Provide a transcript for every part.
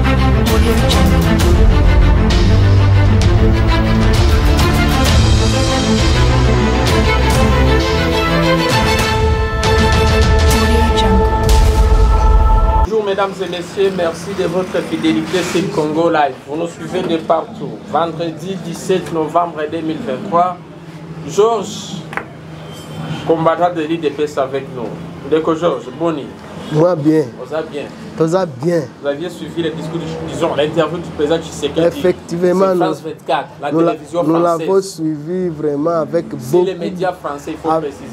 Bonjour mesdames et messieurs, merci de votre fidélité sur Congo Live. Vous nous suivez de partout. Vendredi 17 novembre 2023, Georges, combattant de l'IDPS avec nous. Déco Georges, Boni. Moi bien. Vous allez bien. Vous allez bien. Vous aviez suivi les discours, disons, l'interview du président Tshisekedi. Effectivement, France 24, la télévision française. Nous l'avons suivi vraiment avec beaucoup. Les médias français, il faut préciser.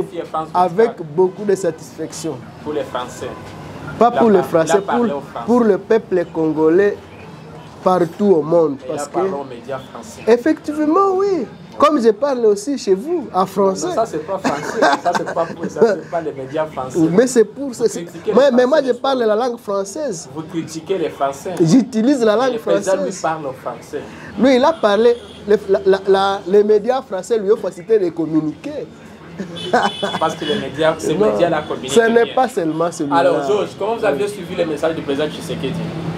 Avec beaucoup de satisfaction. Pour les Français. Pas pour les Français, pour le peuple congolais partout au monde. Et parce là, parlons aux médias français. Effectivement, oui. Comme je parle aussi chez vous, en français. Non, ça, c'est pas français. Ça, c'est pas les médias français. Mais c'est pour ça. Mais moi, je parle la langue française. Vous critiquez les Français. J'utilise la langue française. Le président lui parle au français. Lui, il a parlé. Les médias français lui ont facilité de communiquer. Parce que les médias, ces médias-là communiquent. Ce n'est pas seulement celui-là. Alors, Georges, comment vous avez suivi le message du président Tshisekedi?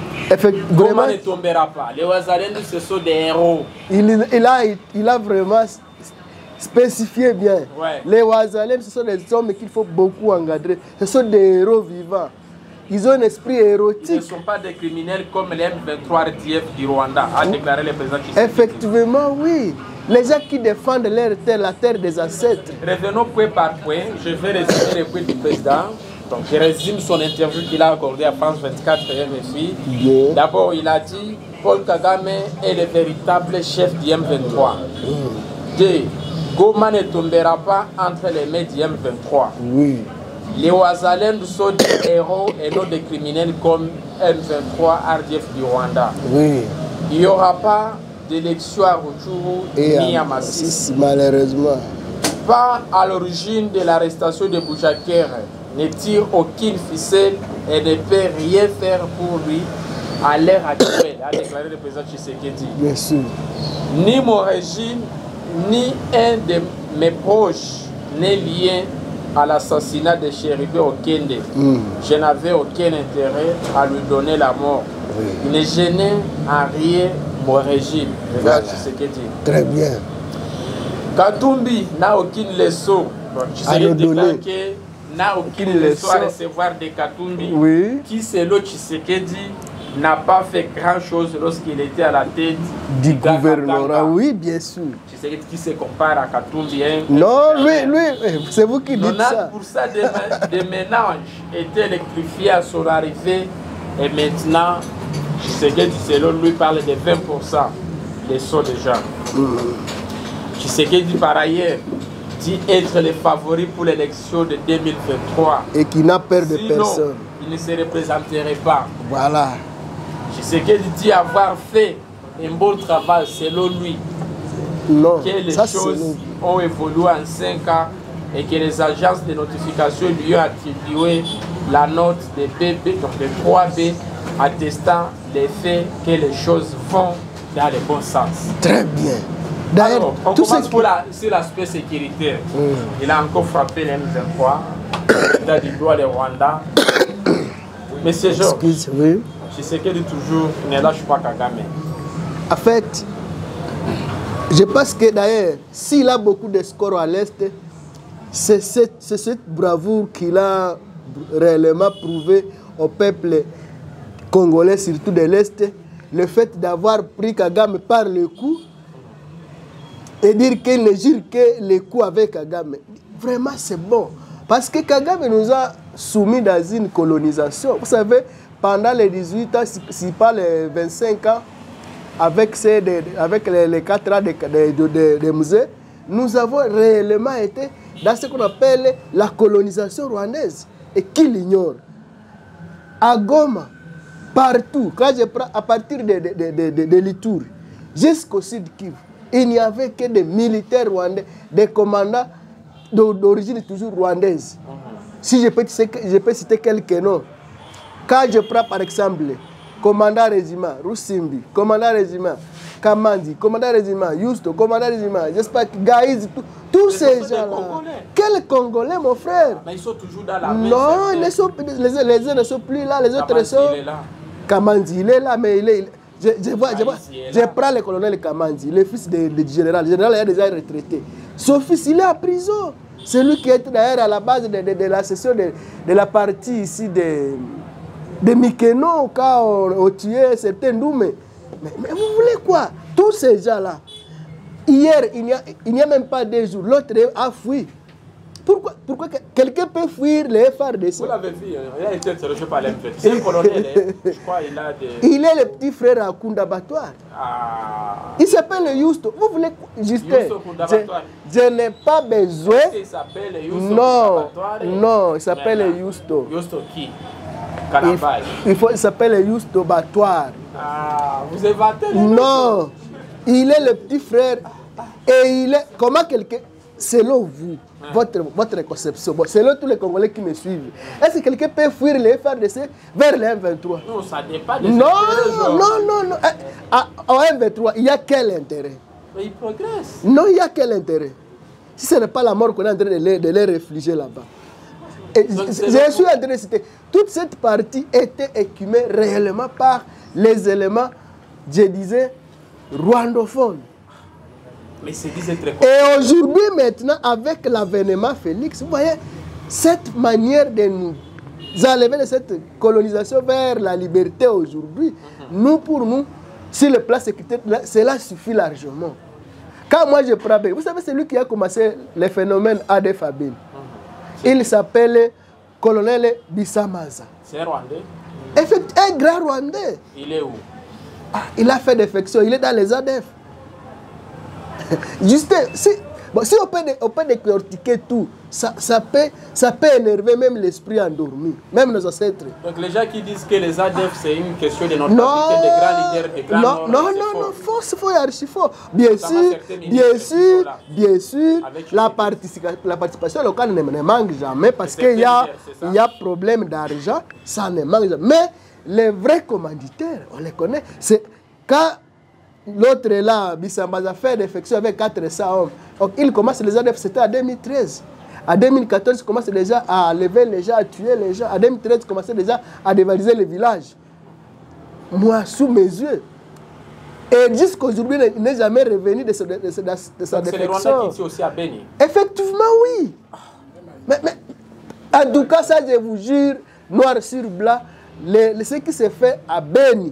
Goma ne tombera pas. Les Ouazalendou, ce sont des héros. Il a vraiment spécifié bien. Ouais. Les Ouazalendou, ce sont des hommes qu'il faut beaucoup encadrer. Ce sont des héros vivants. Ils ont un esprit érotique. Ils ne sont pas des criminels comme les M23 RDF du Rwanda, a déclaré le président Tshisekedi. Effectivement, oui. Les gens qui défendent leur terre, la terre des ancêtres. Revenons point par point. Je vais résumer les points du président. Donc, je résume son interview qu'il a accordée à France 24 RFI. Yeah. D'abord, il a dit Paul Kagame est le véritable chef du M23. 2. Goma ne tombera pas entre les mains du M23. Oui. Les Ouazalendou sont des héros et non des criminels comme M23 RDF du Rwanda. Oui. Il n'y aura pas d'élection à Rutshuru ni à Masisi. Malheureusement. Pas à l'origine de l'arrestation de Bouchaker. Ne tire aucune ficelle et ne peut rien faire pour lui à l'heure actuelle, a déclaré le président Tshisekedi. Bien sûr. Ni mon régime, ni un de mes proches n'est lié à l'assassinat de Chéribé Okende. Je n'avais aucun intérêt à lui donner la mort. Oui. Il ne gênait en rien mon régime. Voilà. Tshisekedi. Très bien. Katumbi n'a aucune leçon. Tshisekedi déclare que n'a aucune leçon à recevoir de Katumbi, oui. Qui, selon Tshisekedi, n'a pas fait grand-chose lorsqu'il était à la tête du gouvernement. Oui, bien sûr. Tshisekedi qui se compare à Katumbi. Hein, non, lui, c'est vous qui dites ça. 90% des ménages étaient électrifiés à son arrivée et maintenant, Tshisekedi, selon lui, parle de 20% des sauts des gens. Tshisekedi, par ailleurs, dit être les favoris pour l'élection de 2023. Et qui n'a peur de personne. Il ne se représenterait pas. Voilà. Tshisekedi dit avoir fait un bon travail selon lui. Non, que les choses ont évolué en 5 ans et que les agences de notification lui ont attribué la note de BB, donc de 3B, attestant les faits que les choses vont dans le bon sens. Très bien. Alors, on commence sur l'aspect sécuritaire. Il a encore frappé les M23, il a dit droit le Rwanda. Monsieur Georges, oui. Je sais qu'il dit toujours, ne lâche pas Kagame. En fait, je pense que d'ailleurs, s'il a beaucoup de scores à l'Est, c'est cette bravoure qu'il a réellement prouvé au peuple congolais, surtout de l'Est, le fait d'avoir pris Kagame par le cou, et dire qu'il ne jure que les coups avec Kagame. Vraiment, c'est bon. Parce que Kagame nous a soumis dans une colonisation. Vous savez, pendant les 18 ans, si pas les 25 ans, avec les 4 ans de musée, nous avons réellement été dans ce qu'on appelle la colonisation rwandaise. Et qui l'ignore? À Goma, partout, quand je prends à partir de l'Ituri jusqu'au Sud Kivu, il n'y avait que des militaires rwandais, des commandants d'origine toujours rwandaise. Si je peux citer quelques noms. Quand je prends par exemple, commandant régiment Rusimbi, commandant régiment Kamandi, commandant régiment Yusto, commandant régiment, j'espère que Gaïz, tous ces gens-là. Quels Congolais, mon frère? Mais ils sont toujours dans la main. Non, les uns ne sont plus là, les autres sont. Kamandi, il est là, mais il est... Je prends le colonel Kamandi, le fils du général. Le général est déjà retraité. Son fils, il est en prison. C'est lui qui est d'ailleurs à la base de la session de la partie ici de Mikeno, quand on a tué certains Ndoumé. Mais vous voulez quoi? Tous ces gens-là. Hier, il n'y a même pas 2 jours. L'autre a fui. Pourquoi quelqu'un peut fuir les FARDC? Vous l'avez vu, il a été interrogé par l'MPT. C'est un colonel, je crois, il a des... Il est le petit frère à Koundabatoire. Ah. Il s'appelle Yusto. Vous voulez Justin? Je n'ai pas besoin. Il s'appelle Yusto. Non, il s'appelle Yusto. Yusto qui? Il s'appelle Yusto Batoire. Ah, vous inventez les Non, il est le petit frère. Et il est... Comment quelqu'un... Selon vous, votre conception, selon tous les Congolais qui me suivent, est-ce que quelqu'un peut fuir les FARDC vers les M23? Non, ça dépend des Non. En M23, il y a quel intérêt? Mais il progresse. Non, il y a quel intérêt? Si ce n'est pas la mort qu'on est en train de les réfugier là-bas. Je suis en train de citer. Toute cette partie était écumée réellement par les éléments, je disais, rwandophones. Mais c'est très Et aujourd'hui, maintenant, avec l'avènement Félix, vous voyez, cette manière de nous enlever de cette colonisation vers la liberté aujourd'hui, nous, pour nous, sur le plan sécuritaire, cela suffit largement. Quand moi je prends, vous savez, c'est lui qui a commencé le phénomène ADF Abel. Il s'appelle colonel Bissamaza. C'est un Rwandais? Un grand Rwandais. Il est où? Il a fait défection, il est dans les ADF. Juste, si on peut décortiquer tout, ça peut énerver même l'esprit endormi, même nos ancêtres. Donc les gens qui disent que les ADF c'est une question de notabilité des grands leaders, des grands non, faux, archi faux. Bien sûr, la participation locale ne manque jamais parce qu'il y a problème d'argent, ça ne manque jamais. Mais les vrais commanditaires, on les connaît, c'est quand... L'autre est là, Bissamaza fait défection avec 400 hommes. Donc, il commence les ADF, c'était en 2013. En 2014, il commence déjà à lever les gens, à tuer les gens. En 2013, il commençait déjà à dévaliser les villages. Moi, sous mes yeux. Et jusqu'à aujourd'hui, il n'est jamais revenu de sa défection. C'est les Rwandais qui sont aussi à Beni. Effectivement, oui. Mais, en tout cas, ça, je vous jure, noir sur blanc, ce qui s'est fait à Beni.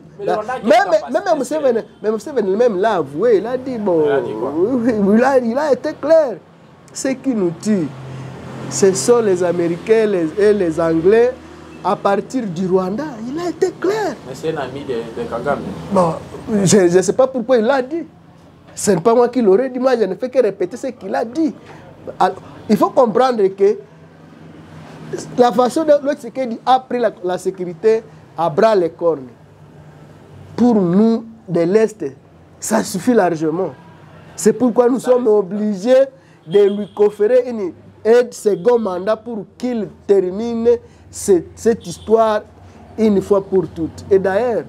Même Museveni même l'a avoué, il a dit, bon, il a été clair. Ce qui nous tue, ce sont les Américains et les Anglais à partir du Rwanda. Il a été clair. Mais c'est un ami de Kagame. Bon, je ne sais pas pourquoi il l'a dit. Ce n'est pas moi qui l'aurais dit, moi je ne fais que répéter ce qu'il a dit. Alors, il faut comprendre que la façon dont l'autre Tshisekedi a pris la sécurité à bras les cornes, pour nous de l'Est, ça suffit largement. C'est pourquoi nous sommes obligés de lui conférer un second mandat pour qu'il termine cette histoire une fois pour toutes. Et d'ailleurs,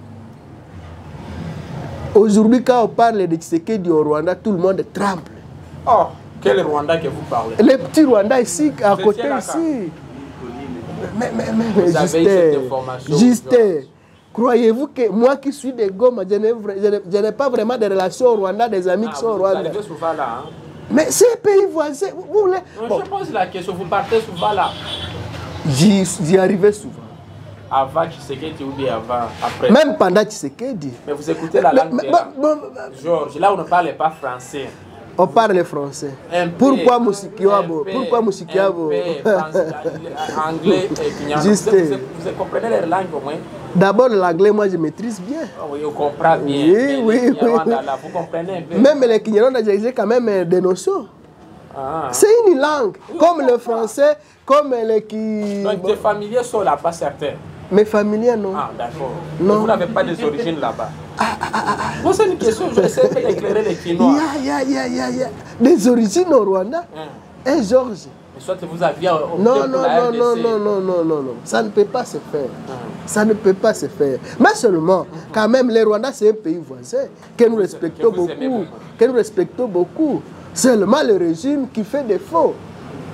aujourd'hui, quand on parle de Tshisekedi au Rwanda, tout le monde tremble. Oh, quel Rwanda que vous parlez? Les petits Rwandais ici, à côté ici. Mais Justin, croyez-vous que moi qui suis de Goma, je n'ai pas vraiment de relations au Rwanda, des amis qui sont au Rwanda? Vous arrivez souvent là, hein? Mais c'est un pays voisin. Vous voulez... Je pose la question, vous partez souvent là? J'y arrivais souvent. Avant Tshisekedi ou bien avant, après? Même pendant Tshisekedi. Mais vous écoutez la langue Georges, là on ne parle pas français. On parle français. Pourquoi Musikiwabo? Pourquoi Musikiwabo? Anglais et Kinyarwanda. Vous comprenez les langues au moins? D'abord l'anglais, moi je maîtrise bien. Oui, on comprend bien. Oui. Là, vous comprenez un peu. Même les Kinyarwanda, j'ai quand même des notions. C'est une langue, comme le français, comme les qui... Donc tes familiers sont là-bas certains? Mes familiers, non. Ah, d'accord. Vous n'avez pas des origines là-bas? Bon, c'est une question, je essaie d'éclairer les Kinois. Il y a des origines au Rwanda. Et Georges. Mais soit vous aviez... Non. Ça ne peut pas se faire. Ça ne peut pas se faire. Mais seulement, quand même, le Rwanda, c'est un pays voisin que nous respectons beaucoup. Seulement le régime qui fait défaut.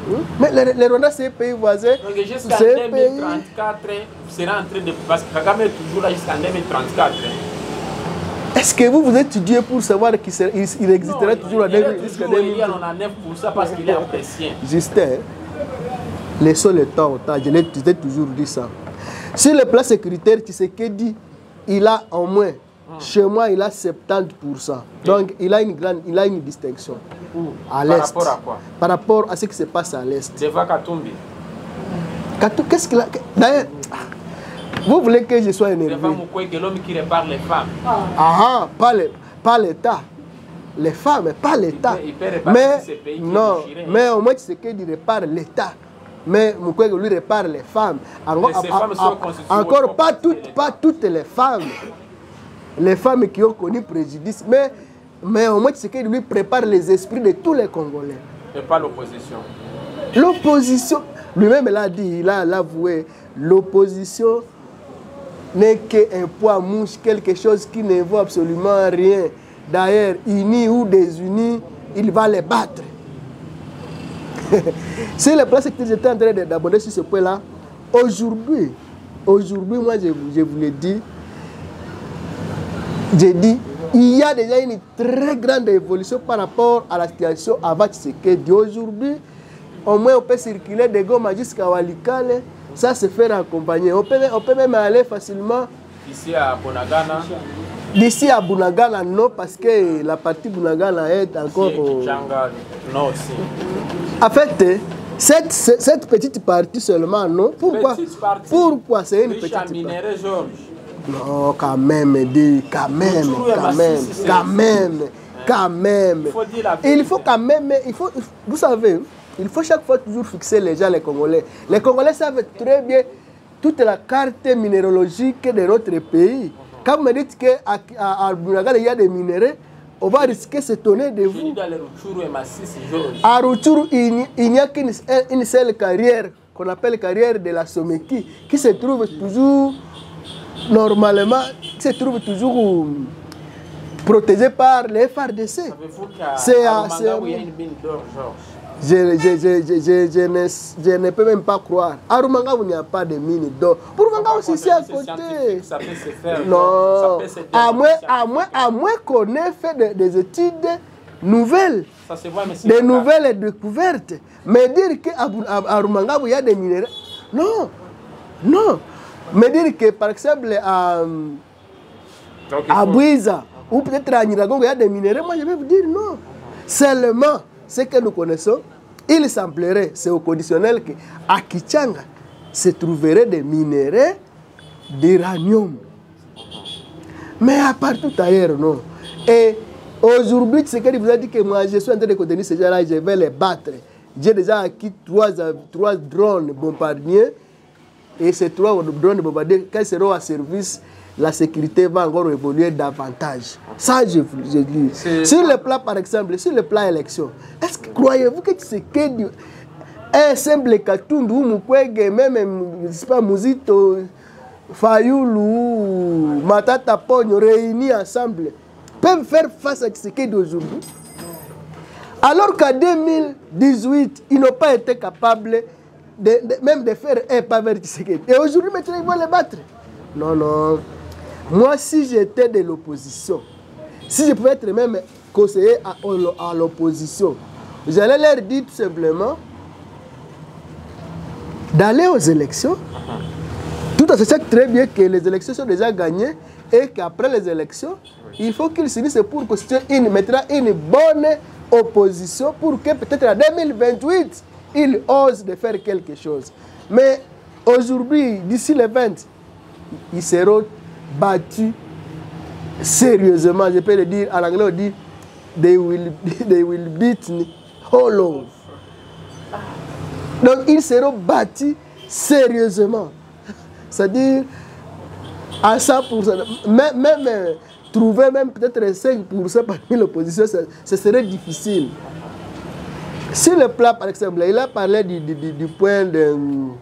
Mais le Rwanda, c'est un pays voisin. Donc jusqu'en 2034, vous serez en train de... Parce que Kagame est toujours là jusqu'en 2034. Est-ce que vous étudiez pour savoir qu'il existera toujours jusqu'à 2034? Il y en a 9 pour ça parce qu'il est apprécié. Justin, laissons le temps au temps. Je t'ai toujours dit ça. Sur le plan sécuritaire, tu sais que dit, il a au moins, chez moi, il a 70%. Donc, il a une distinction. À l'Est. Par rapport à quoi? Par rapport à ce qui se passe à l'Est. Deva Katumbi. Qu'est-ce qu'il a... D'ailleurs, vous voulez que je sois énervé? Deva Mukwege, l'homme qui répare les femmes. Ah, pas l'État. Les femmes, pas l'État. Mais, non, mais au moins, tu sais qu'il répare l'État. Mais Mukwege lui répare les femmes. Encore pas toutes les femmes. Les femmes qui ont connu préjudice. Mais au moins, tu sais qu'il lui prépare les esprits de tous les Congolais. Et pas l'opposition. L'opposition, lui-même l'a dit, il a avoué, l'opposition n'est qu'un poids mouche, quelque chose qui ne vaut absolument rien. D'ailleurs, unis ou désunis, il va les battre. C'est le place que j'étais en train d'aborder sur ce point-là. Aujourd'hui, moi je vous l'ai dit, j'ai dit, il y a déjà une très grande évolution par rapport à la situation avant Tshisekedi. Aujourd'hui, au moins on peut circuler de Goma jusqu'à Walikale, ça se fait accompagner. On peut même aller facilement. Ici à Bunagana. D'ici à Bunagana, non, parce que la partie Bunagana est encore... Non aussi. En fait, cette petite partie seulement, non. Pourquoi? Pourquoi c'est une petite partie? Non, quand même. Il faut quand même, vous savez, il faut chaque fois toujours fixer les gens, les Congolais. Les Congolais savent très bien toute la carte minéralogique de notre pays. Quand vous me dites qu'à Bunagana, il y a des minéraux, on va risquer de s'étonner de vous. À Rutshuru, il n'y a qu'une seule carrière, qu'on appelle carrière de la Someki, qui se trouve toujours, normalement, qui se trouve toujours protégée par les FARDC. C'est je ne peux même pas croire. À Rumanga, il n'y a pas de mine d'or. Pour Rumanga aussi, c'est à côté. Ça peut se faire. Non. À moins qu'on ait fait des études nouvelles. Ça se voit, mais des nouvelles découvertes. Mais dire qu'à Rumanga, il y a des minéraux. Non. Non. Mais dire que, par exemple, à Bouiza, ou peut-être à Niragongo, il y a des minéraux, moi je vais vous dire non. Seulement, ce que nous connaissons, il semblerait, c'est au conditionnel qu'à Kichanga se trouveraient des minéraux d'uranium. Mais à partout ailleurs, non. Et aujourd'hui, ce qu'il vous a dit que moi, je suis en train de contenir ces gens-là, je vais les battre. J'ai déjà acquis 3 drones bombardiers. Et ces 3 drones bombardiers, quand ils seront à service, la sécurité va encore évoluer davantage. Ça, je dis. Sur le plan, par exemple, sur le plan élection, est-ce que croyez-vous que Tshisekedi un simple Katumbi ou Mukwege, même, je sais pas, Muzito, Fayoulou, Matata Pogno, réunis ensemble, peuvent faire face à Tshisekedi aujourd'hui? Alors qu'en 2018, ils n'ont pas été capables même de faire un pas vers Tshisekedi. Et aujourd'hui, maintenant, ils vont les battre. Non, non. Moi, si j'étais de l'opposition, si je pouvais être même conseiller à l'opposition, j'allais leur dire tout simplement d'aller aux élections, tout en sachant très bien que les élections sont déjà gagnées et qu'après les élections, il faut qu'ils s'unissent pour constituer une bonne opposition pour que peut-être en 2028, ils osent de faire quelque chose. Mais aujourd'hui, d'ici les 20, ils seront battus sérieusement. Je peux le dire, en anglais on dit they will beat me hollow. Donc ils seront battus sérieusement. C'est-à-dire à 100%. Même trouver même peut-être 5% parmi l'opposition, ce serait difficile. Sur le plan, par exemple, il a parlé du point de...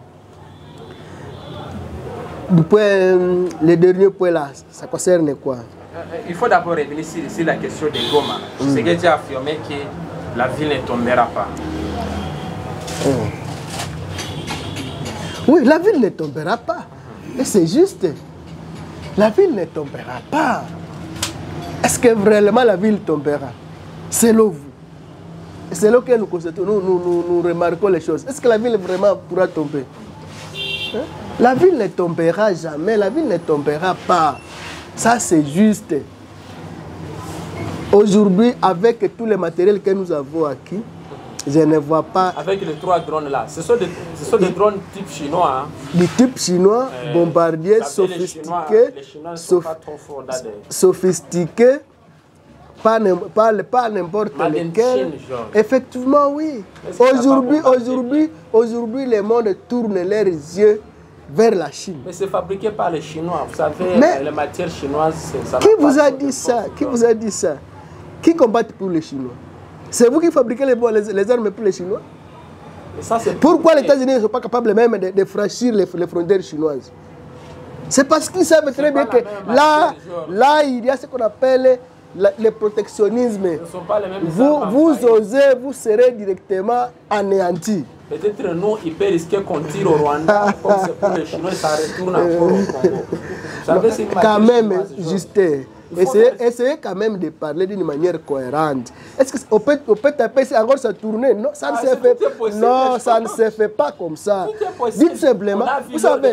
le dernier point là, ça concerne quoi? Il faut d'abord revenir sur la question de Goma. C'est que tu as affirmé que la ville ne tombera pas. Oui, la ville ne tombera pas. Et c'est juste. La ville ne tombera pas. Est-ce que vraiment la ville tombera? Selon vous. C'est là que nous remarquons les choses. Est-ce que la ville vraiment pourra tomber? Hein? La ville ne tombera jamais. La ville ne tombera pas. Ça, c'est juste. Aujourd'hui, avec tous les matériels que nous avons acquis, je ne vois pas... Avec les 3 drones là, ce sont des drones type chinois. Hein. Du type chinois, bombardiers sophistiqués, les Chinois ne sont pas trop forts dans des... sophistiqués, pas n'importe lequel. Effectivement, oui. Aujourd'hui, le monde tourne leurs yeux vers la Chine. Mais c'est fabriqué par les Chinois. Vous savez, les matières chinoises, ça... Qui vous a dit ça? Qui vous a dit ça? Qui combat pour les Chinois? C'est vous qui fabriquez les armes pour les Chinois? Et ça, pourquoi les États-Unis ne sont pas capables même de franchir les frontières chinoises? C'est parce qu'ils savent très bien que là, il y a ce qu'on appelle le protectionnisme. Vous osez, vous serez directement anéantis. Peut-être nous, il peut risquer qu'on tire au Rwanda, comme c'est pour les Chinois, ça retourne encore au Congo. Vous savez, c'est quand même, Justin. Essayez quand même de parler d'une manière cohérente. Est-ce qu'on peut taper si encore ça tourner? Non, ça ne se fait pas. Non, ça ne se fait pas comme ça. Dites simplement, vous savez,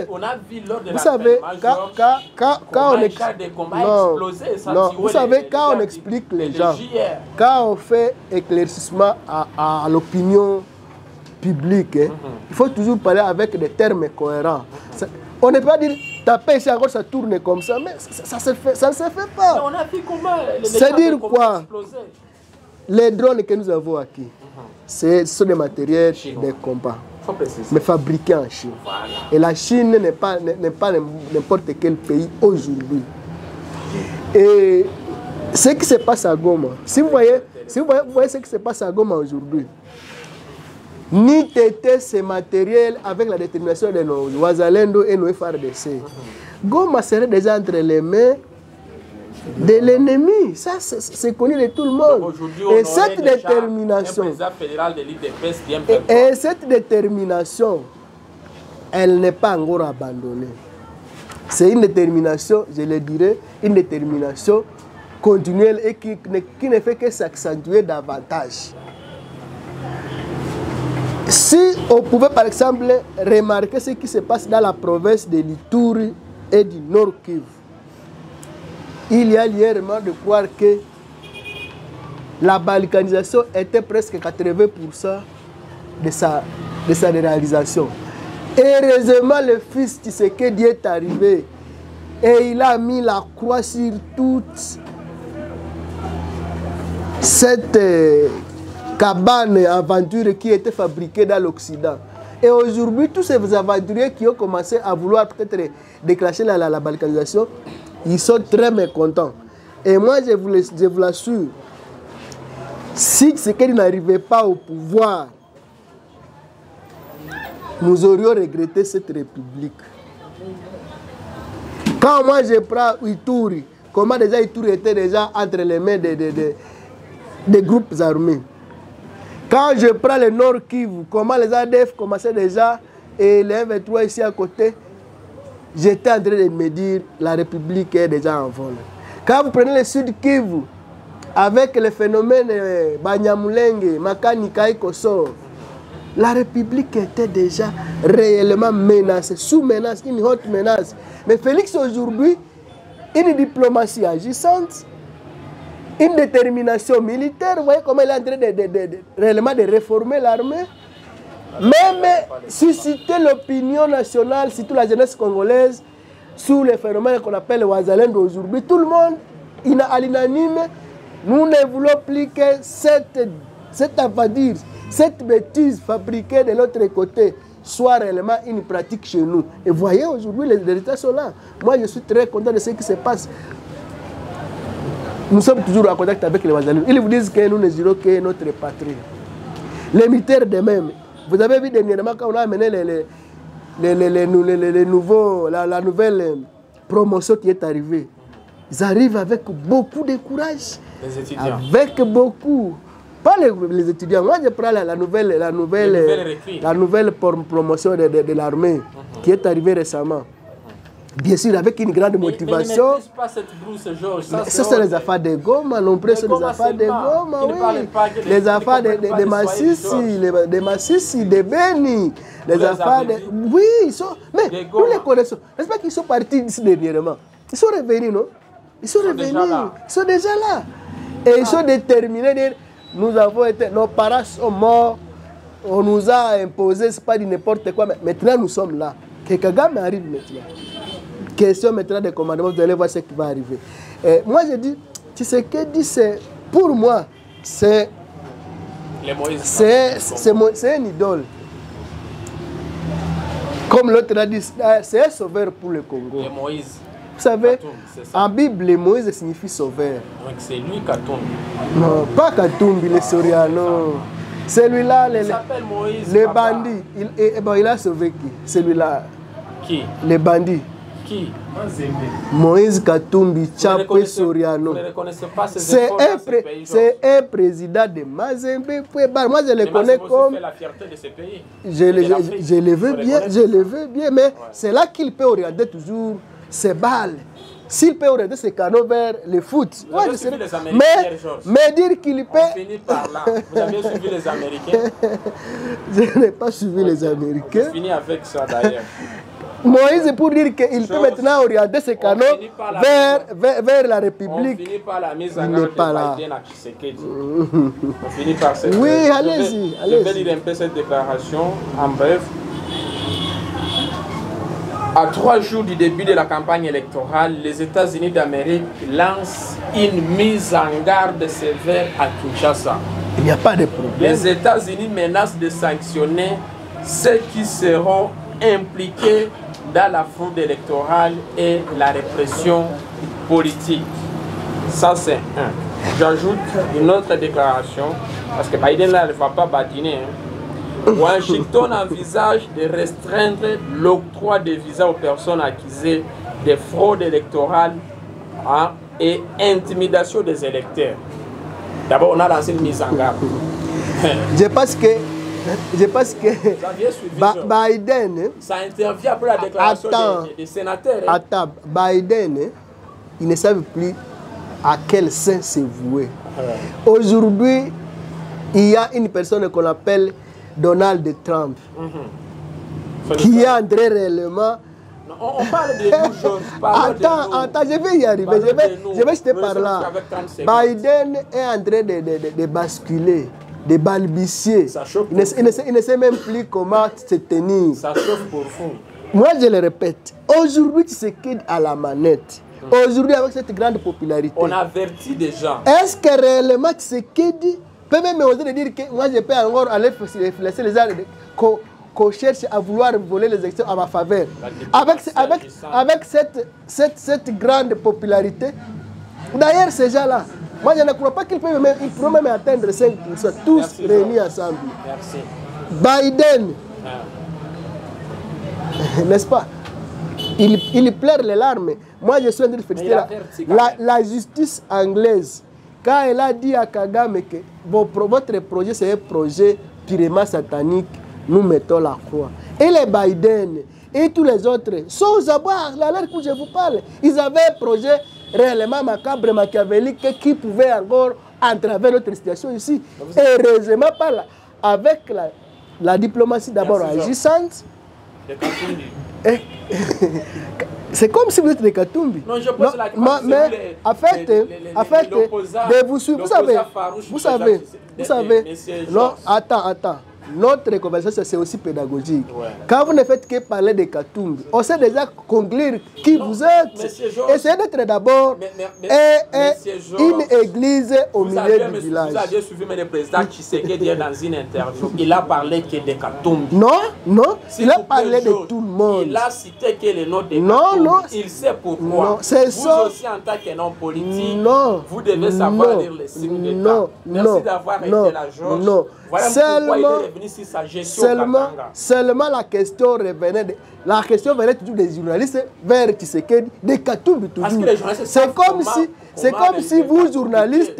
quand on explique les gens, quand on fait éclaircissement à l'opinion publique, il faut toujours parler avec des termes cohérents. On ne peut pas dire taper ici encore ça tourne comme ça, mais ça ne se fait pas. Mais on a vu comment c'est-à-dire quoi? Les drones que nous avons acquis, ce sont des matériels de combat, mais fabriqués en Chine. Voilà. Et la Chine n'est pas n'importe quel pays aujourd'hui. Et ce qui se passe à Goma, si vous voyez ce qui se passe à Goma aujourd'hui, ni tété ces matériels avec la détermination de nos Wazalendo et nos FARDC. Goma serait déjà entre les mains de l'ennemi. Ça, c'est connu de tout le monde. Et cette détermination, elle n'est pas encore abandonnée. C'est une détermination, je le dirais, une détermination continuelle et qui ne fait que s'accentuer davantage. Si on pouvait par exemple remarquer ce qui se passe dans la province de l'Ituri et du Nord Kivu, il y a lieu de croire que la balkanisation était presque 80% de sa réalisation. Heureusement, le fils Tshisekedi est arrivé et il a mis la croix sur toute cette cabane aventure qui était fabriquée dans l'Occident. Et aujourd'hui, tous ces aventuriers qui ont commencé à vouloir peut-être déclencher la balkanisation, ils sont très mécontents. Et moi, je vous l'assure, si Tshisekedi n'arrivait pas au pouvoir, nous aurions regretté cette république. Quand moi je prends Ituri, comment déjà Ituri était déjà entre les mains des groupes armés. Quand je prends le Nord Kivu, comment les ADF commençaient déjà, et les M23 ici à côté, j'étais en train de me dire, la République est déjà en vol. Quand vous prenez le Sud Kivu, avec le phénomène Banyamulenge, Makanika et Koso, la République était déjà réellement menacée, sous menace, une haute menace. Mais Félix aujourd'hui, une diplomatie agissante, une détermination militaire, vous voyez comment il est en train réellement de réformer l'armée, même susciter l'opinion nationale, surtout la jeunesse congolaise, sous les phénomènes qu'on appelle Wazalendo aujourd'hui. Tout le monde, à l'unanime, nous ne voulons plus que cette avadure, cette bêtise fabriquée de l'autre côté soit réellement une pratique chez nous. Et voyez, aujourd'hui, les résultats sont là. Moi, je suis très content de ce qui se passe. Nous sommes toujours en contact avec les Wazalendo. Ils vous disent que nous ne dirons que notre patrie. Les militaires de même. Vous avez vu dernièrement quand on a amené les nouveaux, la nouvelle promotion qui est arrivée. Ils arrivent avec beaucoup de courage. Les étudiants. Avec beaucoup. Pas les étudiants. Moi, je prends la nouvelle promotion de l'armée qui est arrivée récemment. Bien sûr, avec une grande motivation. Mais ne pas cette brousse, Georges. Ça, c'est les affaires de Goma. Non plus, c'est les affaires de Goma. Oui. Les affaires de Massissi, de Beni. Les affaires de. Oui, ils sont. Mais nous les connaissons. N'est-ce pas qu'ils sont partis d'ici dernièrement? Ils sont revenus, non? Ils sont revenus. Ils sont déjà là. Et ils sont déterminés. Nous avons été. Nos parents sont morts. On nous a imposé, c'est pas du n'importe quoi. Mais maintenant, nous sommes là. Que Kagame arrive maintenant. Question maintenant des commandements, vous allez voir ce qui va arriver. Et moi, je dis, tu sais que dit, c'est pour moi, c'est un idole. Comme l'autre a dit, c'est un sauveur pour le Congo. Le Moïse. Vous savez, en Bible, le Moïse signifie sauveur. Donc c'est lui Katumbi. Non, pas Katumbi, le Soriano. Celui-là, le bandit, il a sauvé qui? Celui-là. Qui? Les bandits. Qui? Moïse Katumbi, Tchapé Soriano. Vous ne reconnaissez pas ces c'est un président de Mazembe. Moi, je le connais comme. Fait la fierté de ce pays. Je le veux bien, mais c'est là qu'il peut orienter toujours ses balles. S'il peut orienter ses canaux vers le foot. Mais dire qu'il peut. On finit par là. Vous avez suivi les Américains? Je n'ai pas suivi les Américains. On finit avec ça d'ailleurs. Moïse pour dire qu'il peut maintenant orienter ses canaux vers la République. On finit par la mise en garde de Biden à Tshisekedi. On finit par cette. Oui, allez-y. Je vais lire un peu cette déclaration en bref. À 3 jours du début de la campagne électorale, les États-Unis d'Amérique lancent une mise en garde sévère à Kinshasa. Il n'y a pas de problème. Les États-Unis menacent de sanctionner ceux qui seront impliqués dans la fraude électorale et la répression politique. Ça, c'est un. J'ajoute une autre déclaration, parce que Biden là, ne va pas badiner. Washington envisage de restreindre l'octroi des visas aux personnes accusées de fraude électorale et intimidation des électeurs. D'abord, on a lancé une mise en garde. Je pense que Biden. Ça intervient après la déclaration des sénateurs. Attends, Biden, il ne savent plus à quel sein se vouer. Aujourd'hui, il y a une personne qu'on appelle Donald Trump, qui est entré réellement. On parle de nous, choses. Attends, je vais y arriver. Je vais jeter par là. Biden est en train de basculer, de balbutier. Il ne sait même plus comment se tenir. Ça chauffe pour vous. Moi, je le répète. Aujourd'hui, tu sais qu'il à la manette. Aujourd'hui, avec cette grande popularité. On avertit des gens. Est-ce que réellement Tshisekedi peut même oser de dire que moi je peux encore aller laisser les arts qu'on cherche à vouloir voler les élections à ma faveur. Avec cette grande popularité. D'ailleurs, ces gens-là, moi je ne crois pas qu'ils peuvent même atteindre 5%, tous réunis ensemble. Merci. Biden, n'est-ce pas? Il pleure les larmes. Moi je suis en train de féliciter la justice anglaise. Quand elle a dit à Kagame que votre projet c'est un projet purement satanique, nous mettons la croix. Et les Biden et tous les autres sont aux abois, à l'heure où je vous parle. Ils avaient un projet réellement macabre, machiavélique qui pouvait encore entraver notre situation ici. Heureusement, avec la diplomatie d'abord agissante. C'est comme si vous êtes des Katumbi. Non, je pose la question. Mais en fait, de vous suivre, vous savez, non, attends. Notre conversation, c'est aussi pédagogique. Ouais. Quand vous ne faites que parler de Katumbi, on sait déjà conclure qui vous êtes. Essayez d'être d'abord une église au milieu du village. Vous avez suivi le président Tshisekedi dans une interview. Il a parlé que de Katumbi. Non, il a parlé de tout le monde. Il a cité que le nom de Katumbi. Non. Il sait pourquoi. C'est ça. Vous aussi, en tant qu'homme politique, vous devez savoir lire les signes de temps. Merci d'avoir été là, Georges. Non. Voilà pourquoi il est revenu sur sa gestion seulement la question revenait toujours des journalistes vers Tshisekedi, des Katumbi toujours. C'est comme si vous, journalistes,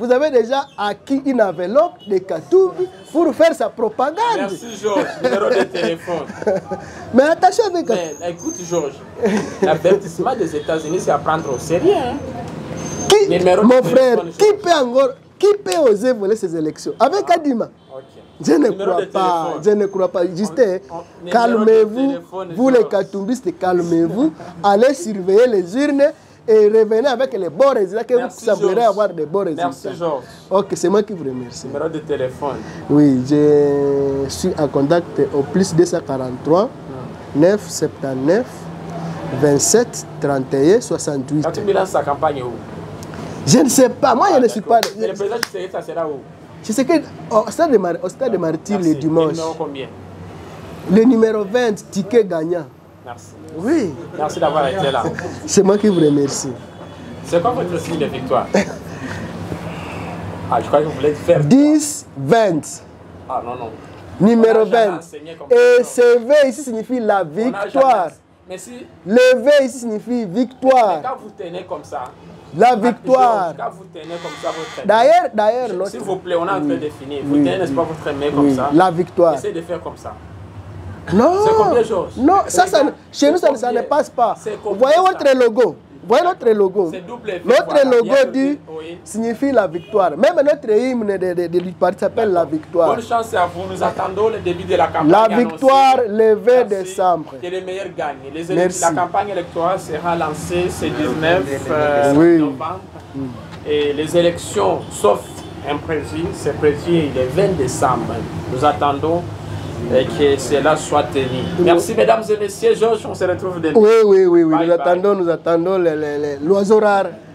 vous avez déjà acquis une enveloppe de Katumbi pour faire sa propagande. Merci Georges, numéro de téléphone. Mais attention avec... Mais écoute Georges, l'avertissement des États-Unis, c'est à prendre au sérieux. Hein? Mon frère, qui peut oser voler ces élections? Avec Kadima. Je ne crois pas, je ne crois pas. Justin, calmez-vous, vous les Katumbistes, calmez-vous, allez surveiller les urnes et revenez avec les bons résultats que vous semblez avoir des bons résultats. Merci Georges. Ok, c'est moi qui vous remercie. Numéro de téléphone. Oui, je suis en contact au plus 243 979 27 31 68. Quand tu lances sa campagne où? Je ne sais pas, moi je ne suis pas... Mais le président Tshisekedi, ça sera où? Je sais qu'au stade de Martyrs le dimanche. Le numéro combien? Le numéro 20, ticket gagnant. Merci. Oui. Merci d'avoir été là. C'est moi qui vous remercie. C'est quoi votre signe de victoire? Ah, je crois que vous voulez faire... 10, 20. Ah non, non. Numéro 20. Et ce V ici signifie la victoire. Mais si... Le V ici signifie victoire. Mais quand vous tenez comme ça... La victoire. Quand vous tenez comme ça votre main. D'ailleurs, s'il vous plaît, on est en train de finir. Vous tenez, n'est-ce pas, votre main comme ça. La victoire. Essayez de faire comme ça. Non. C'est combien, Georges? Non, chez nous, ça ne passe pas. Vous voyez votre logo. Voyez notre logo. Notre logo dit, signifie la victoire. Même notre hymne du parti s'appelle la victoire. Bonne chance à vous. Nous attendons le début de la campagne. La victoire le 20 décembre. Que les meilleurs gagnent. La campagne électorale sera lancée ce 19 novembre. Et les élections, sauf imprévu, c'est prévu le 20 décembre. Nous attendons que cela soit tenu. Merci mesdames et messieurs. Georges, on se retrouve demain. Oui. Nous attendons l'oiseau rare.